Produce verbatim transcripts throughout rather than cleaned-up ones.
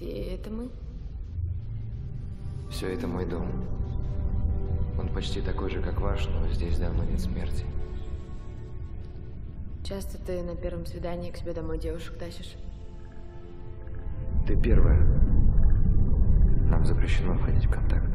Все это мы? Все это мой дом. Он почти такой же, как ваш, но здесь давно нет смерти. Часто ты на первом свидании к себе домой девушек тащишь? Ты первая. Нам запрещено входить в контакт.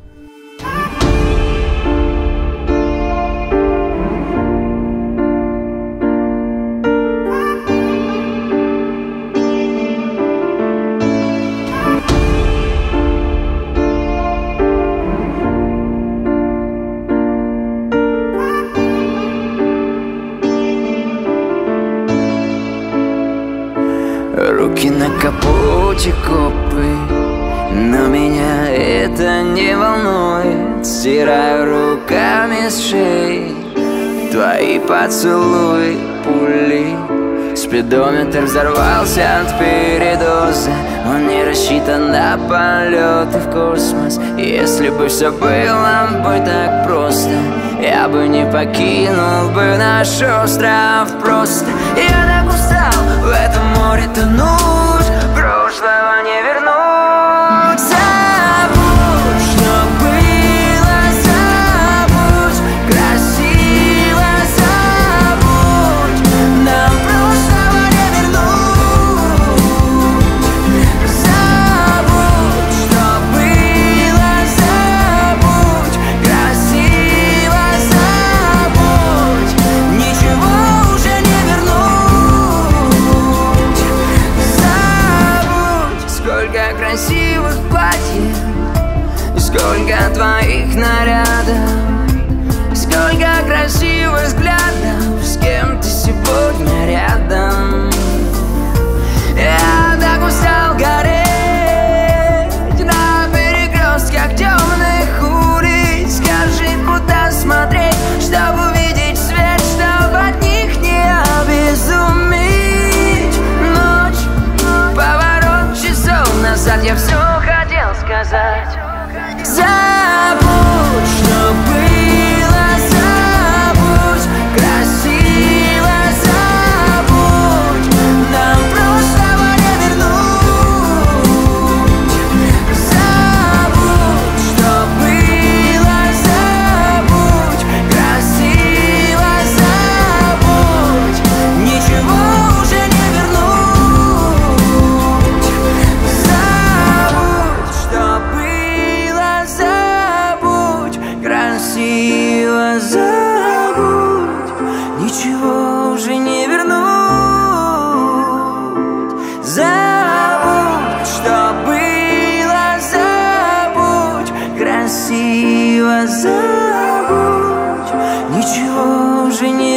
Руки на капоте копы, но меня это не волнует. Стираю руками с шеи твои поцелуи, пули. Спидометр взорвался от передоза. Он не рассчитан на полеты в космос. Если бы все было бы так просто, я бы не покинул бы наш остров просто. Я так устал в этом море тонуть, прошлого не вернуть. Забудь, что было, забудь, красиво забудь. Нам прошлого не вернуть. Забудь, что было, забудь, красиво забудь. Ничего уже не вернуть. Забудь, сколько красивых платьев, сколько твоих нарядов, сколько красивых взглядов, с кем ты сегодня рядом. Я так устал гореть на перекрестках темных улиц. Скажи, куда смотреть, чтобы увидеть свет, чтобы от них не обезуметь. Ночь, поворот часов назад, я все хотел сказать. Забудь, что было, забудь, красиво забудь. Нам прошлого не вернуть. Забудь, что было, забудь, красиво забудь. Ничего уже не вернуть. Забудь, что было, забудь, красиво забудь. Ничего уже не вернуть. Забудь, что было, забудь, красиво забудь. Ничего уже не